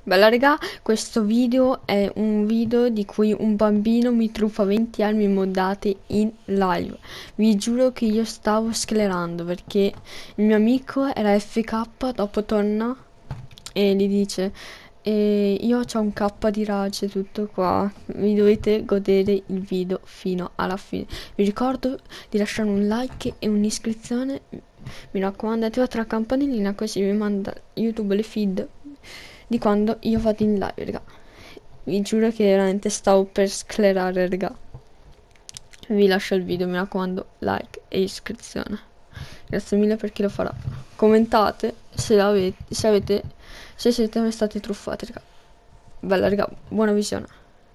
Bella raga, questo video è un video di cui un bambino mi truffa 20 armi moddate in live. Vi giuro che io stavo sclerando perché il mio amico era FK, dopo torna e gli dice io ho un K di raggio tutto qua, vi dovete godere il video fino alla fine. Vi ricordo di lasciare un like e un'iscrizione, mi raccomando attivate la campanellina così vi manda YouTube le feed di quando io vado in live, raga. Vi giuro che veramente stavo per sclerare, raga. Vi lascio il video, mi raccomando, like e iscrizione. Grazie mille per chi lo farà. Commentate se siete mai stati truffati, raga. Bella, raga, buona visione.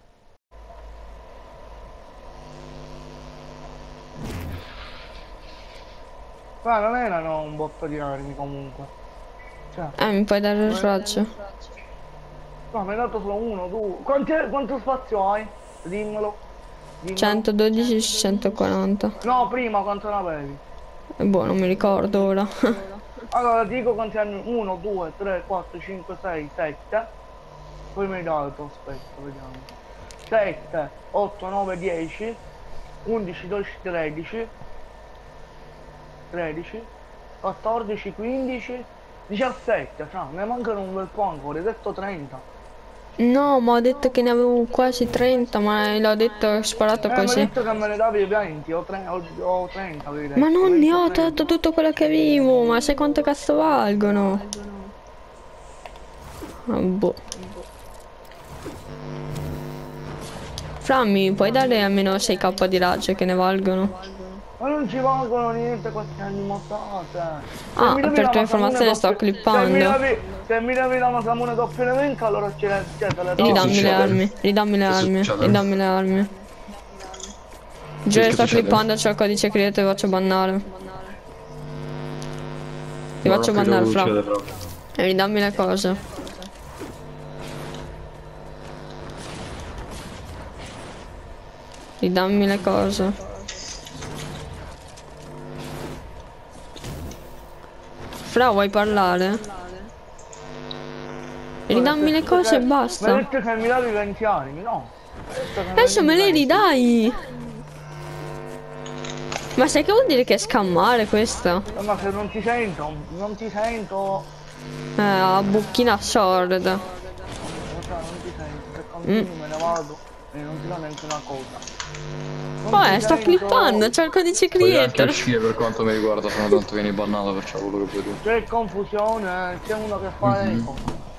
Ma non erano un botto di armi comunque. Cioè, Mi puoi dare il raggio? no, mi hai dato solo uno, due. Quanto spazio hai? Dimmelo. 112, 140. No, prima quanto ne avevi? Boh, non mi ricordo ora. Allora ti dico quanti anni. 1, 2, 3, 4, 5, 6, 7. Poi mi hai dato, aspetta, vediamo. 7, 8, 9, 10, 11, 12, 13, 13, 14, 15, 17, cioè, ne mancano un bel po' ancora, hai detto 30. No, ma ho detto che ne avevo quasi 30, ma l'ho detto, ho sparato Mi hai così. detto che me ne davi 20 o 30, avevi detto. Ma non ne ho 30. tolto tutto quello che avevo, ma sai quanto cazzo valgono? Ah, boh. Frammi, puoi dare almeno 6k di raggio che ne valgono? Ma non ci valgono niente queste anni mozzate. Ah, per tua informazione sto clippando. Se mi davi la Masamune doppio elemento allora te le do. Ridammi le armi, ridammi le armi, ridammi le armi. Giuro che sto clippando, c'ho il codice creato e faccio bannare. Ti faccio bannare, fra. E ridammi le cose. Ridammi le cose. Fra, vuoi parlare? Ridammi le cose e basta. Mi hai detto che mi davi 20 anni, no? Adesso me le ridai. Ma sai che vuol dire che è scammare questo? Ma se non ti sento, non ti sento. A bucchina sorda. Non ti sento, se continui me ne vado e non ti do neanche una cosa. Sto clippando, c'ho il codice Puoi anche creator. uscire per quanto mi riguarda, sono tanto vieni bannato, perciò quello che vuoi tu. C'è confusione, c'è uno che fa eco.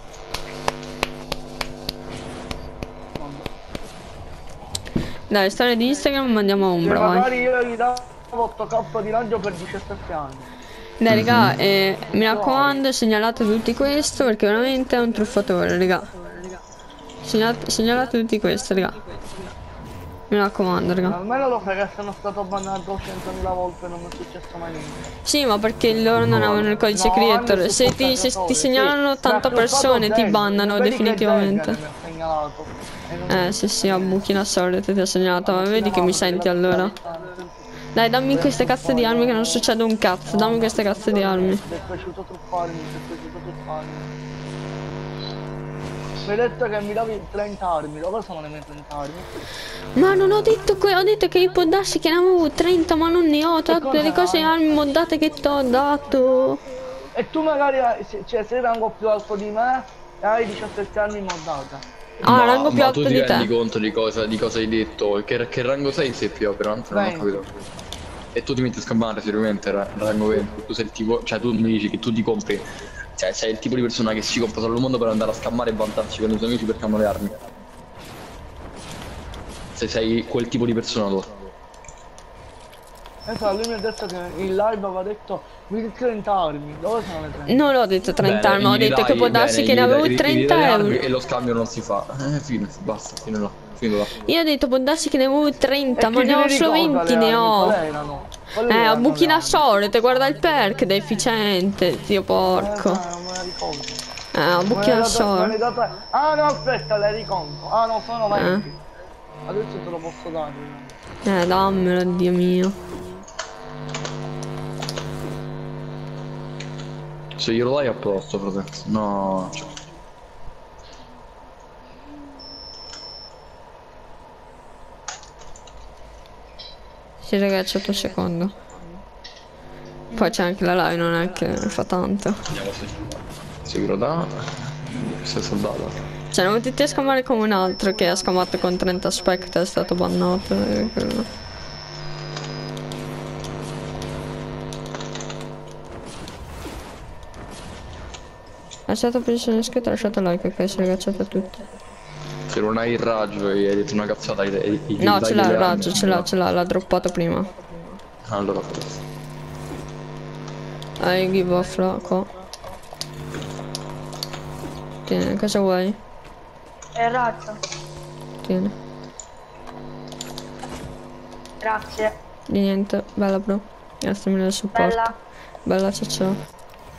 Dai, storia di Instagram, mandiamo a Umbra, vai. Magari io gli davo 8k di raggio per 17 anni. Dai, raga, mi raccomando, segnalate tutti questo perché veramente è un truffatore, raga. Segnalate tutti questo, raga. Mi raccomando, raga. Almeno lo sai che sono stato bannato 100.000 volte e non mi è successo mai niente. Sì, ma perché loro non avevano il codice creator. Se ti segnalano 80 persone ti bannano definitivamente. Sì, a buchina sorda ti ha segnalato, ma vedi che mi senti allora. Dai, dammi queste cazzo di armi che non succede un cazzo, dammi queste cazzo di armi. Mi è piaciuto truffarmi, mi è piaciuto truffarmi. Mi hai detto che mi davi 30 armi, dove sono le mie 30 armi? Ma non ho detto ho detto che può darsi che ne avevo 30, ma non ne ho, tutte le cose armi moddate che ti ho dato. E tu magari sei rango più alto di me e hai 17 armi moddate. Ah, rango più alto tu ti di rendi te. conto di cosa hai detto? Che rango sei se più veramente non ho capito. E tu ti metti a scammare sicuramente rango 20. Tu sei il tipo, cioè tu mi dici che tu ti compri. Cioè sei il tipo di persona che si compra solo il mondo per andare a scammare e vantarsi con i suoi amici perché hanno le armi. Se sei quel tipo di persona tu. Lui mi ha detto che in live aveva detto mi 30 armi, dove sono le 30? Non ho detto 30 armi, ho detto che può darsi che ne avevo 30 euro. E lo scambio non si fa. Fine, basta, fino là. Io ho detto può darsi che ne avevo 30, ma ne ho solo 20, ne ho. A buchina sorte, guarda il perk, deficiente, zio porco. Non me la ricordo. A buchina sorte. Ah no, aspetta, le riconto. Ah no, sono 20. Adesso te lo posso dare. Dammelo, Dio mio. Se glielo dai a posto, fratello. No, cioè. Sì ragazzi, 8 secondi. Poi c'è anche la live, non è che fa tanto. Vediamo se sicuro da... Questo è soldato. Cioè non potete scamare come un altro che ha scamato con 30 spect, è stato bannato. Lasciate posizione iscritta, lasciate like, ok, se ragazziate a tutti. Se non hai il raggio e hai detto una cazzata no, ce l'ha il raggio, ce l'ha, l'ha droppato prima. Allora forse. Give off qua. Tieni, cosa vuoi? È il raggio. Tieni. Grazie. Di niente, bella bro. Grazie mille del supporto. Bella. Bella, ciao ciao.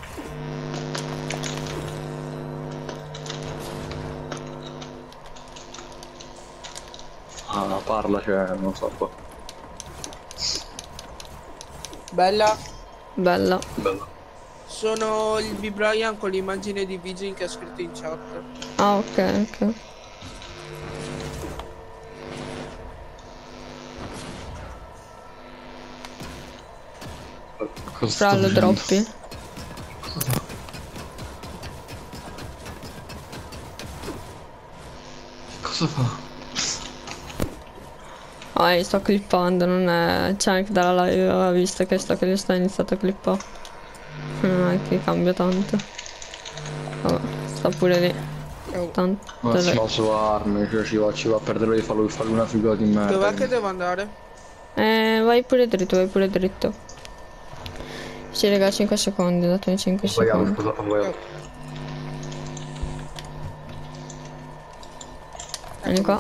Ah, parla, cioè, non so qua. Bella. Bella. Bello. Sono il B-Brian con l'immagine di Vigil che ha scritto in chat. Ah, ok, ok. Fra lo droppi. Cosa fa? Sto clippando, non è... C'è anche dalla live, aveva visto che sto iniziato a clippare. Non è che cambia tanto. Vabbè, sta pure lì. Tanto. Ma ci va su armi, cioè ci va a perdere di farlo una figura di merda. Dov'è che devo andare? Vai pure dritto, vai pure dritto. Sì raga, 5 secondi, datemi 5 secondi. Scusa, poi. Vieni qua.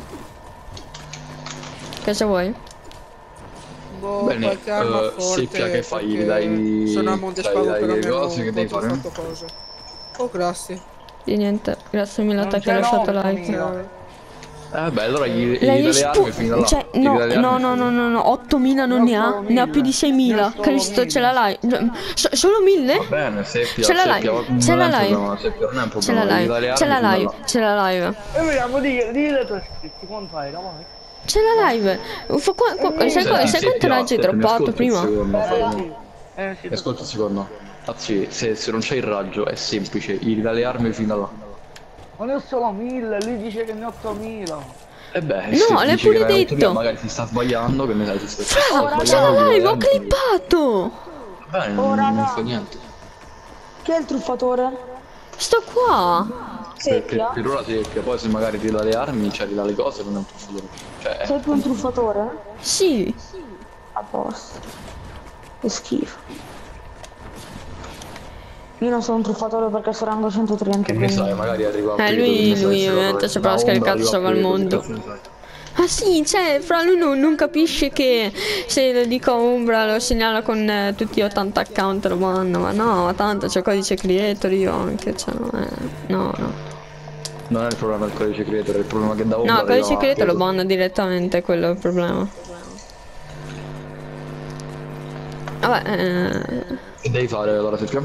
Cosa vuoi? Boh, Bene, qualche arma forte. seppia che fai, perché dai. sono a Montespago, dai, però le mi hanno cose che devi fare. fatto cose. Oh, grazie. Di niente, grazie mille a te che hai lasciato like. Beh, allora gli Lei dai le armi fino là. cioè, no, 8.000 non ne ha, ne ha più di 6.000. Cristo, ce la live. Solo 1.000? Va bene, seppia, Ce la live, ce la live. Ce la live, ce la live, ce la live. E vediamo, dile tu iscritti, quanto hai, vai. C'è la live. Sai quanto raggi hai droppato prima? Sì. Ascolta un secondo. Anzi, se non c'hai il raggio è semplice, gli dai le armi fino là. Ma ne ho solo 1.000, lui dice che ne ho 8.000. E beh, no, l'hai pure detto. Magari si sta sbagliando, che ne sai, si sta c'è la live, ho clippato. Beh, non fa niente. Chi è il truffatore? Sto qua. Per ora seppia, poi se magari ti dà le armi, cioè ti dà le cose, non è un truffatore. Cioè... Sei tu un truffatore? Sì. A posto. Che schifo. Io non sono un truffatore perché sono rango 130. Che ne sai, magari arriva a lui ovviamente c'è per scaricato sopra il mondo. Ah sì, cioè, fra lui non capisce che se lo dico Umbra lo segnala con tutti gli 80 account lo banno, ma no, ma tanto c'è codice creator io anche, cioè no. Non è il problema del codice creator, è il problema che da Umbra. No, il codice creator lo banno direttamente, quello è il problema. Vabbè, Che devi fare allora, seppia?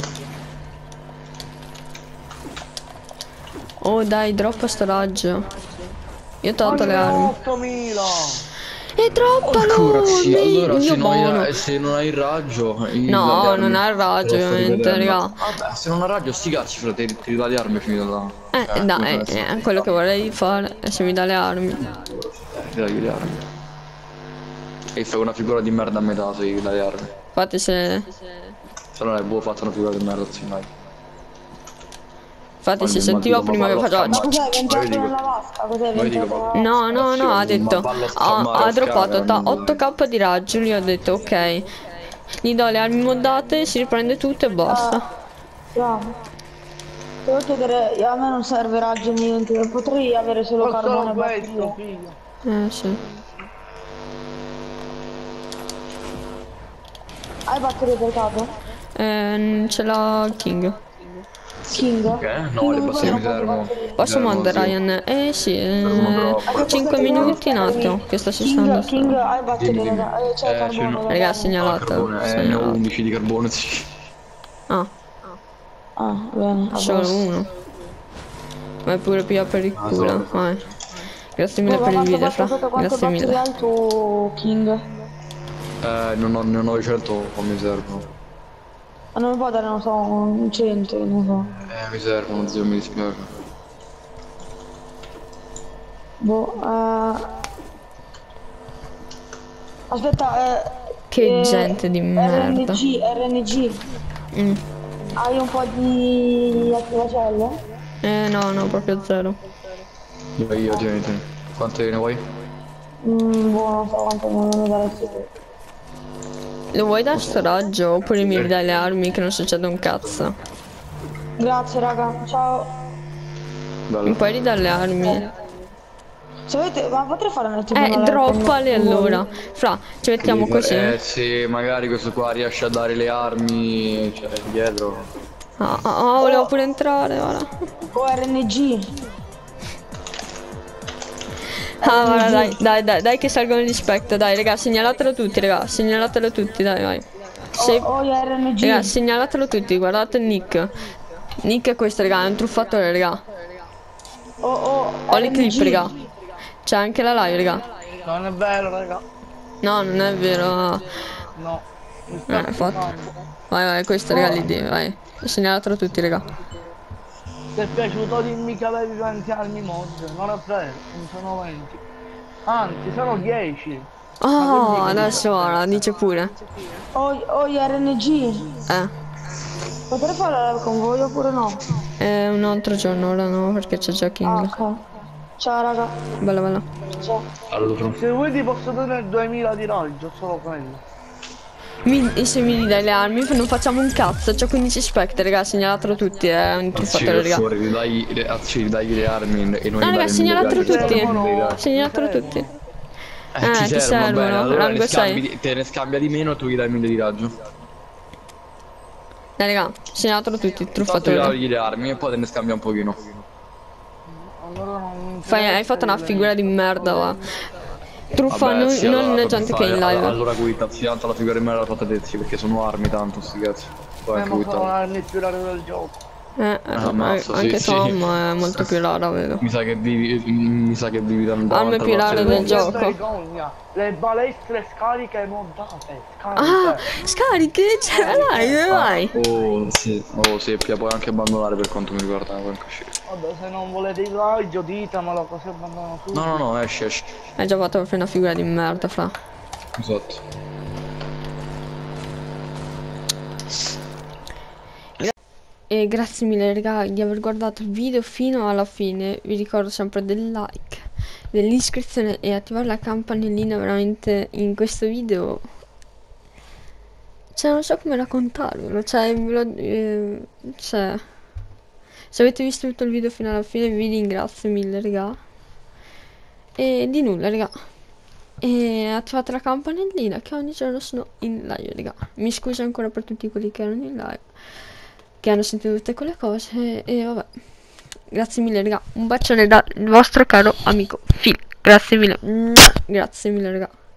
Oh dai, droppa sto raggio. Io ho tolto le armi. 8.000. E droppalo! Sì, allora Io se non hai il raggio... No, non ha il raggio ovviamente, raga. Vabbè, se non ha il raggio sti cazzi, frate, ti dà le armi fino là. Dai, è quello che vorrei fare, se mi dà le armi. Ti dai le armi. E fai una figura di merda a metà se gli dai le armi. Infatti se... Se non hai fatto una figura di merda, sì, mai. Infatti si sentiva prima che faceva... Cos'è entrato nella vasca? Cos'è entrato? No, ha detto... Ha droppato 8k di raggio, lui ha detto ok. Gli do le armi moddate, si riprende tutto e basta. Bravo. Devo chiedere, a me non serve raggio niente, potrei avere solo carbone e batteria. Sì. Hai batterie per caso? Ce l'ha King. King? No, le batterie mi servono. Posso mandare Ryan? Sì, 5 minuti un attimo, che sta sistemando. King, hai batterie, c'è carbone. Raga, segnalato. Ne ho 11 di carbone, sì. Ah, bene. solo uno. Vai pure più per il culo, vai. Grazie mille per il video, fra. Grazie mille. Tu, King? Non ho 900, mi servono. Ma non mi può dare, non so, un 100, non so. Mi servono, zio, mi dispiace. Boh, aspetta, Che gente di merda. RNG. Mm. Hai un po' di attivacelle? No, proprio zero. Io, tieni. Quante ne vuoi? Boh, non so quanto mi dare più. Lo vuoi da sto raggio oppure mi ridai le armi che non succede un cazzo? Grazie raga, ciao. Bello. Mi puoi ridare le armi? Se volete, ma potrei fare un attimo Droppale allora. Fra, ci mettiamo così. Sì, magari questo qua riesce a dare le armi, cioè, dietro. Volevo pure entrare, ora. RNG. Guarda, dai che salgono gli spectre, dai, raga, segnalatelo tutti, raga, segnalatelo tutti, dai, vai. RNG. Raga, segnalatelo tutti, guardate il nick. Nick è questo, raga, è un truffatore, raga. Ho le clip, raga. C'è anche la live, raga. Non è vero, raga. No, non è vero. No. Mi sta Fatto. Vai, questo, raga, l'idea, vai. Segnalatelo tutti, raga. Ti è piaciuto dimmi che avevi 20 armi mod? Non è vero, non sono 20. Anzi, sono 10. Adesso ora, dice pure. RNG. Potrei fare con voi oppure no? Un altro giorno, ora no, perché c'è già King. Ok. Ciao raga. Bella. Ciao. Allora. Se vuoi ti posso dare 2000 di raggio, solo quello. Se mi dai le armi non facciamo un cazzo, c'ho 15 spectre, raga, segnalatelo tutti, è un truffatore, raga. Dai le armi e noi. No, raga, segnalatelo tutti. Segnalatelo tutti. Ti servono, allora rango 6. te ne scambia di meno, tu gli dai 1000 di raggio. Dai, raga, segnalatelo tutti, Tu truffatore. dai le armi e poi te ne scambia un pochino. Hai fatto una figura di merda, va. Truffa non gente che è in live. Allora guidazzi, tanto la figura di merda la fate detto perché sono armi tanto sti cazzi. Poi anche sono armi più rare del gioco. Anche Tom è molto più rara, vedo. Mi sa che vivi tanto. Arme più rare del gioco. Le balestre scariche moddate. Scariche? C'è la live, vai. Sì, puoi anche abbandonare per quanto mi riguarda. Vabbè, se non volete il raggio ditamelo così abbandono tutto. No, esce. Hai già fatto una figura di merda, fra. Esatto. E grazie mille raga di aver guardato il video fino alla fine. Vi ricordo sempre del like, dell'iscrizione e attivare la campanellina. Veramente in questo video, cioè non so come raccontarvelo, se avete visto tutto il video fino alla fine vi ringrazio mille raga. E di nulla raga, e attivate la campanellina che ogni giorno sono in live raga. Mi scuso ancora per tutti quelli che erano in live, che hanno sentito tutte quelle cose, e vabbè, grazie mille raga, un bacione dal vostro caro amico Phil, grazie mille raga.